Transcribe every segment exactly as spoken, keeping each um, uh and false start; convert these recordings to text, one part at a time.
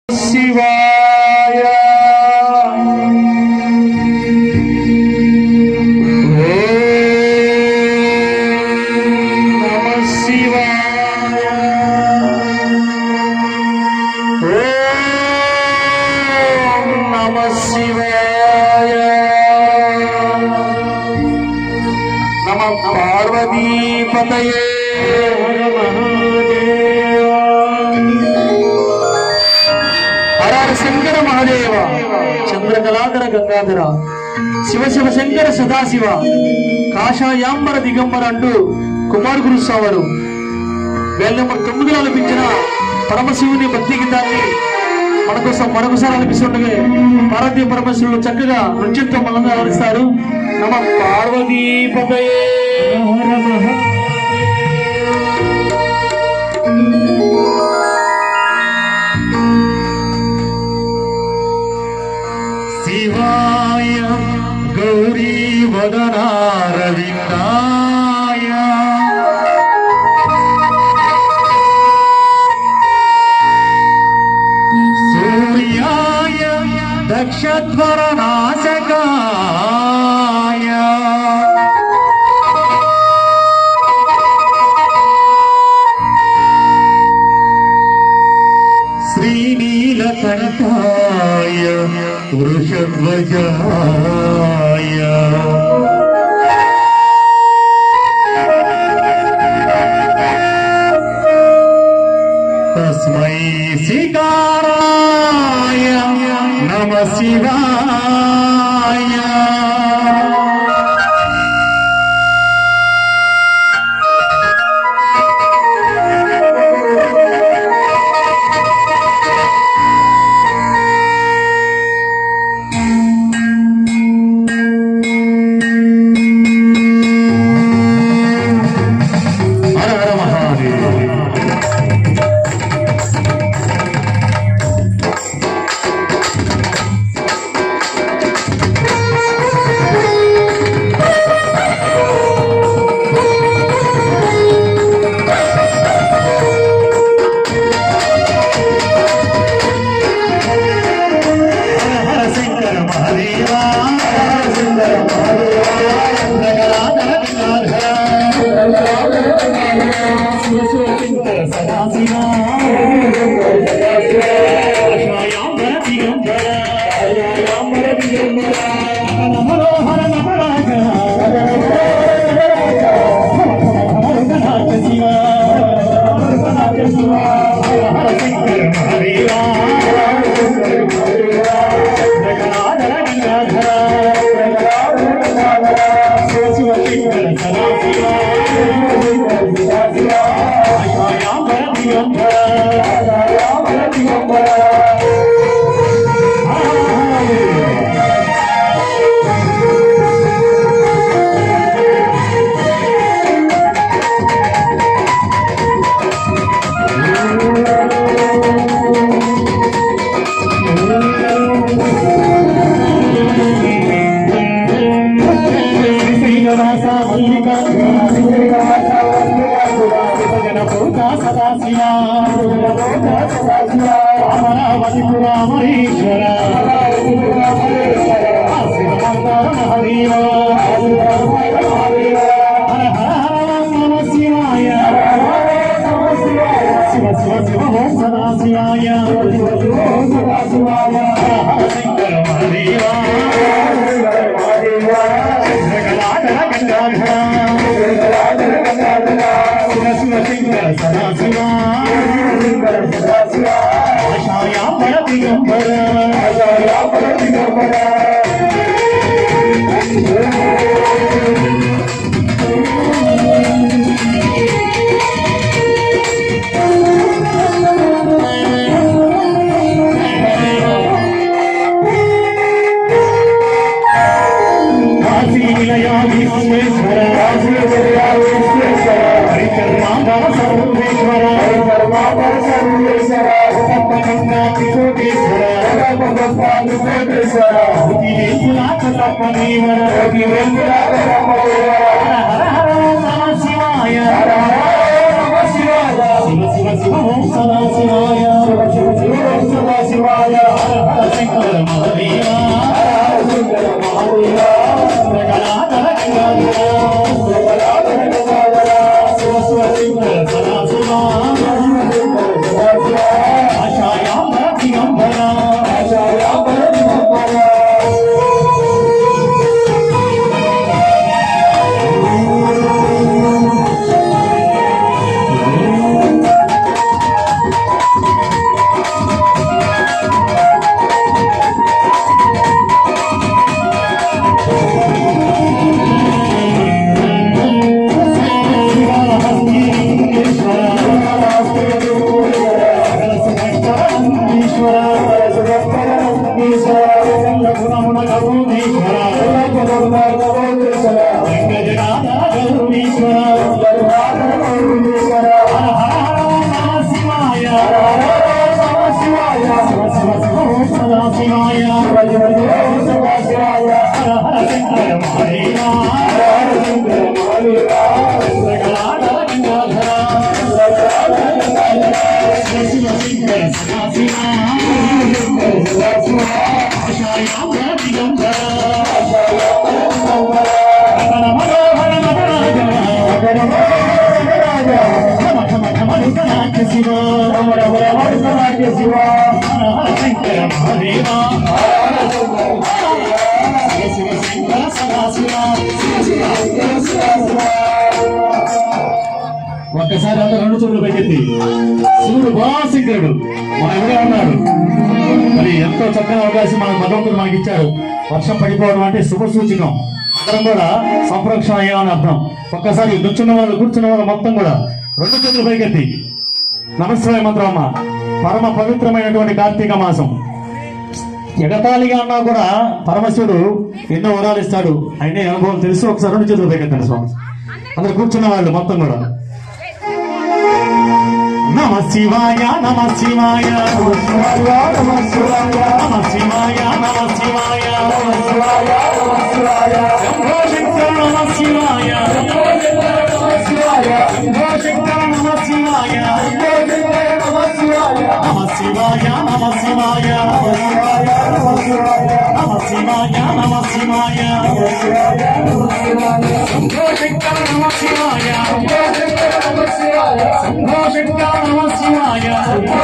शिवाय पार्वतीपतये हर हर शंकर महादेव चंद्रकलाधर गंगाधर शिव शिव शंकर सदाशिव काशायांबर दिगंबर अंटू कुमार गुरुस्वामी వేల నెంబర్ తొమ్మిదిలో ఆలపించిన పరమశివుని భక్తి గీతాన్ని మన కోసం మరొకసారి ఆలపిస్తుండగా పార్వతీ పరమేశ్వరులు చక్కగా నృత్యంతో మనల్ని ఆలపిస్తారు. నమ పార్వతీపతయే శివాయ గౌరీ వదనారవిందాయ సూర్యాయ దక్షధ్వర నాశకాయ శ్రీనీలకంఠాయ పురుషధ్వజాయ తస్మై శికారాయ నమః శివాయ शिव शिव शिव ओम सदा शिवाय शिव शिव शिव सदा शिवाय ఒక్కసారి అంతా రెండు చూపులు పైకెత్తి శివుడు బాశంకరుడు మన ఎవరే ఉన్నాడు. మరి ఎంతో చక్కని అవకాశం మన భగవంతుడు మనకి ఇచ్చాడు. వర్షం పడిపోవడం అంటే శుభ సూచకం. అందరం కూడా సంరక్షణ అయ్యామని అర్థం. ఒక్కసారి నుంచున్న వాళ్ళు కూర్చున్న వాళ్ళు మొత్తం కూడా రెండు చేతులు పైకెత్తి నమస్కారం మంత్రం అమ్మ. పరమ పవిత్రమైనటువంటి కార్తీక మాసం. ఎగతాళిగా అన్నా కూడా పరమశివుడు ఎన్నో వరాలు ఇస్తాడు. అయినా అనుభవం తెలుసు. ఒకసారి రెండు చేతులు పైకెత్తండి స్వామి. అందరు కూర్చున్న వాళ్ళు మొత్తం కూడా నమ శివాయ నమ శివాయ నమ శివాయ నమ శివాయ నమ శివాయ నమ శివాయ నమ శివాయ నమ శివాయ శంభో శంకర నమ శివాయ శంభో శివాయ శంభో శంకర నమ శివాయ శంభో శంకర నమ శివాయ నమ శివాయ నమ శివాయ నమ శివాయ నమ శివాయ నమ శివాయ నమ శివాయ నమ శివాయ నమ శివాయ శంభో శంకర నమ శివాయ శంభో శంకర నమ శివాయ శంభో శంకర నమ శివాయ నమ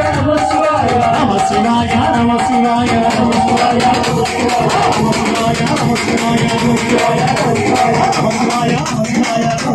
శివాయ నమ శివాయ నమ శివాయ నమ శివాయ నమ శివాయ నమ శివాయ నమ శివాయ నమ శివాయ నమ శివాయ నమ శివాయ నమ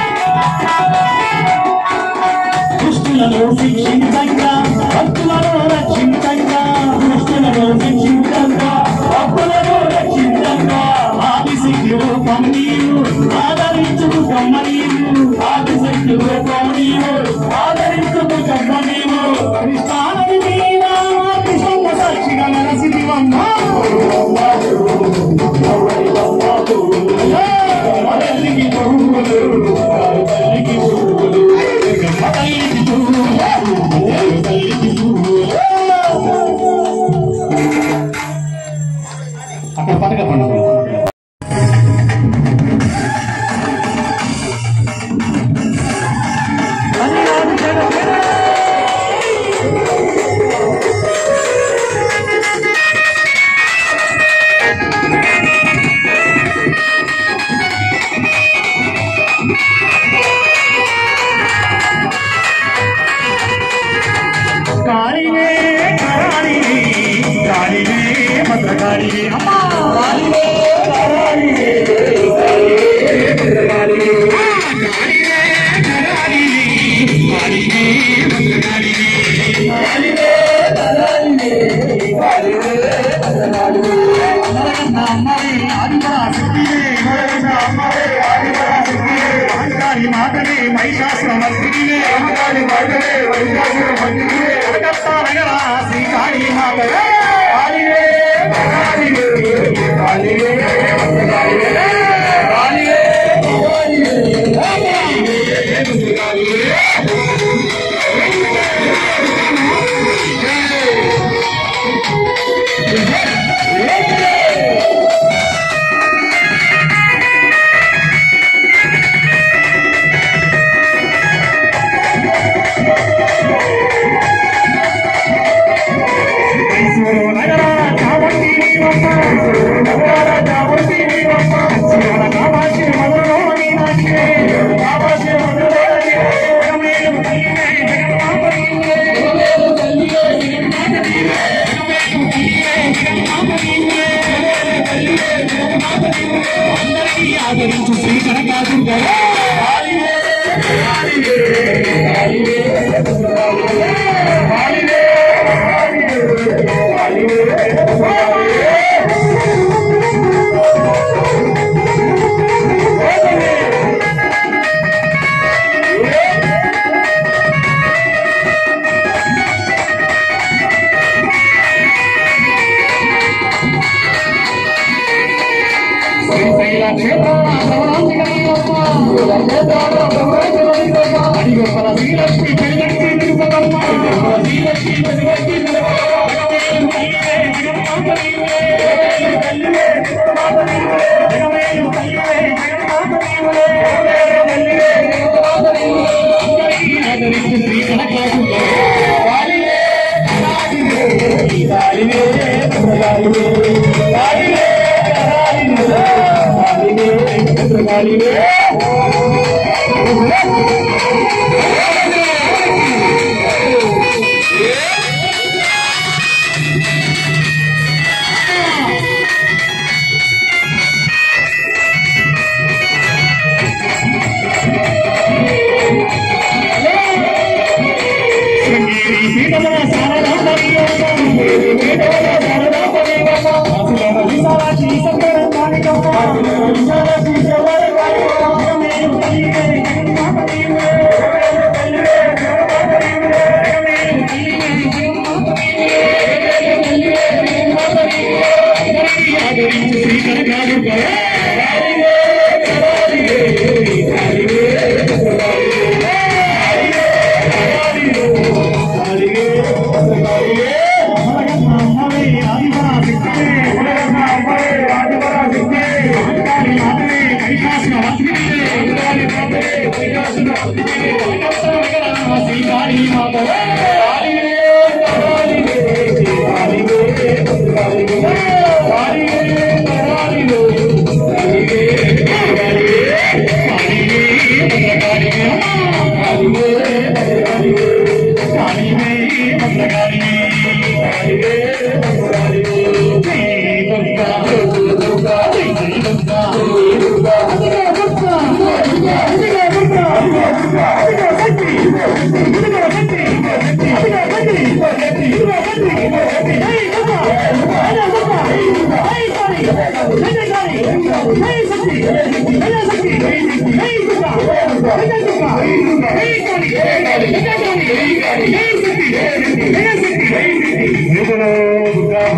శిక్షించంగా భక్తులను అక్కడ పడక పండుగ కాళివే కరాళివే కాళివే భద్రకాళివే అమ్మా కాళివే కరాళివే కాళివే భద్రకాళివే కాళివే కరాళివే కాళివే భద్రకాళివే కాళివే కరాళివే కాళివే భద్రకాళివే నరకన్న అమ్మవే ఆదిపరాశక్తివే నరకన్న అమ్మవే ఆదిపరాశక్తివే అహంకారి మాతవే మహిషాసురమర్దినివే అహంకారి మాతవే మహిషాసురమర్దినివే కలకత్తా నగర శ్రీ కాళీ మాతవే కాళివే కాళివే కాళివే కాళివే కాళివే ఆదరించు శ్రీ కనకాదుర్గ కాళివే కాళివే కాళివే కాళివే కాళివే కాళివే శ్రీలక్ష్మి పెళ్ళి తిరుపతమ్మ శ్రీలక్ష్మి శ్రీ కనకాదుర్గ కాళివే కాళివే కాళివే కాళివే కాళివే Hey,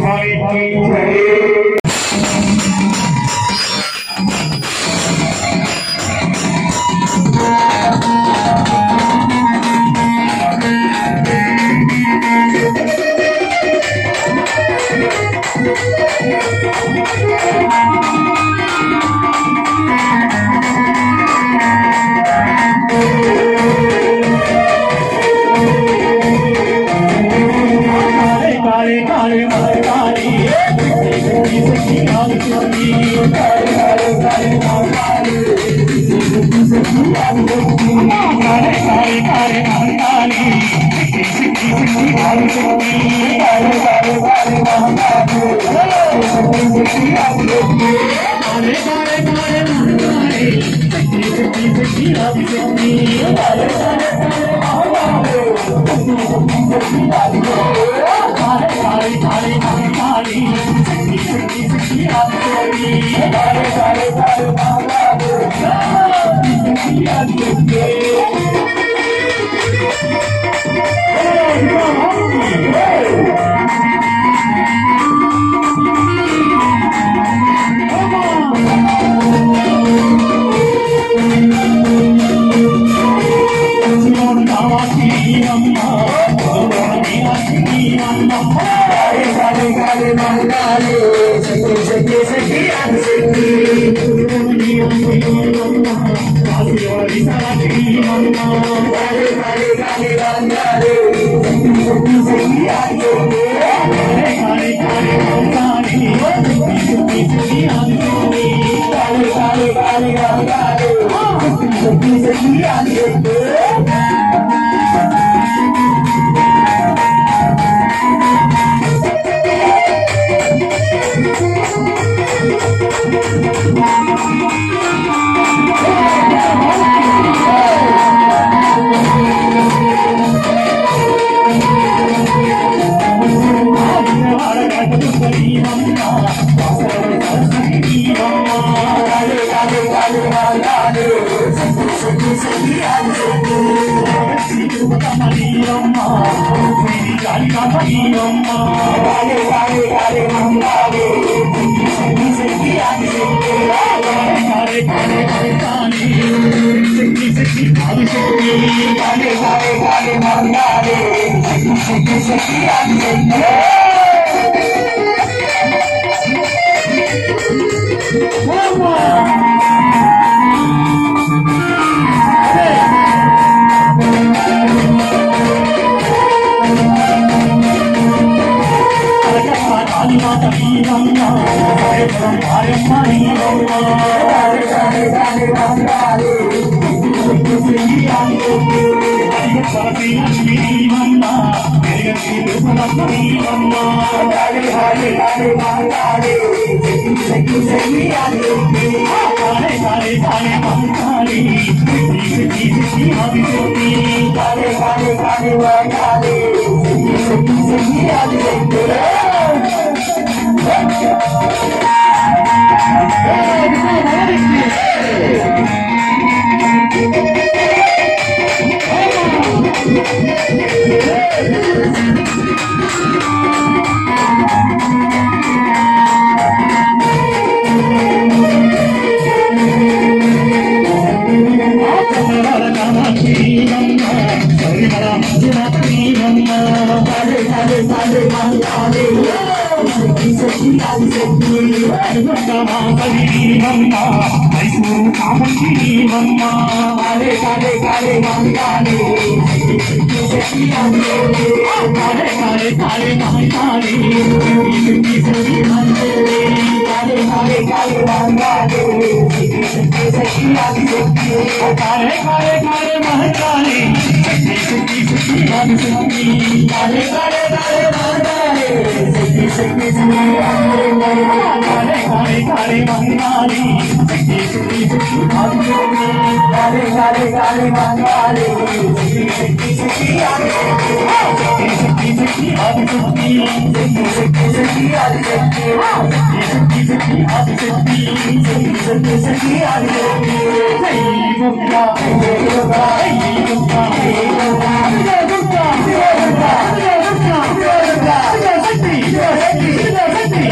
Hey,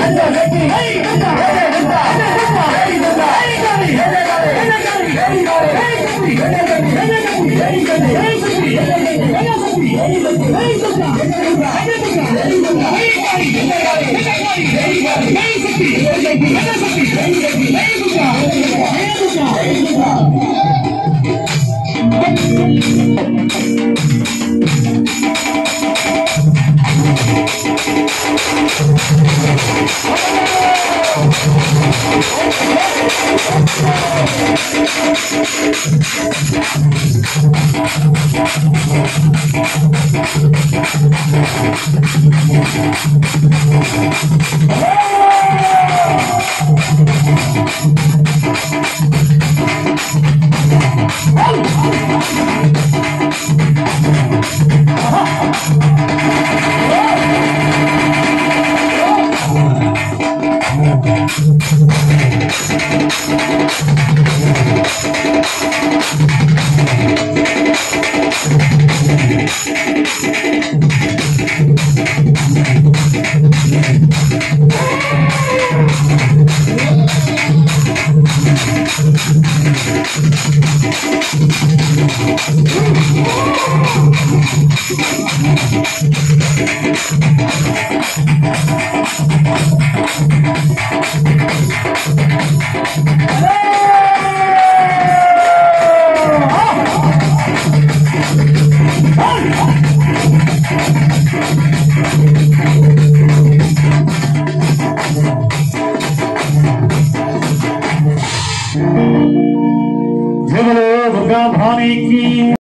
जय बोलो दुर्गा भवानी की।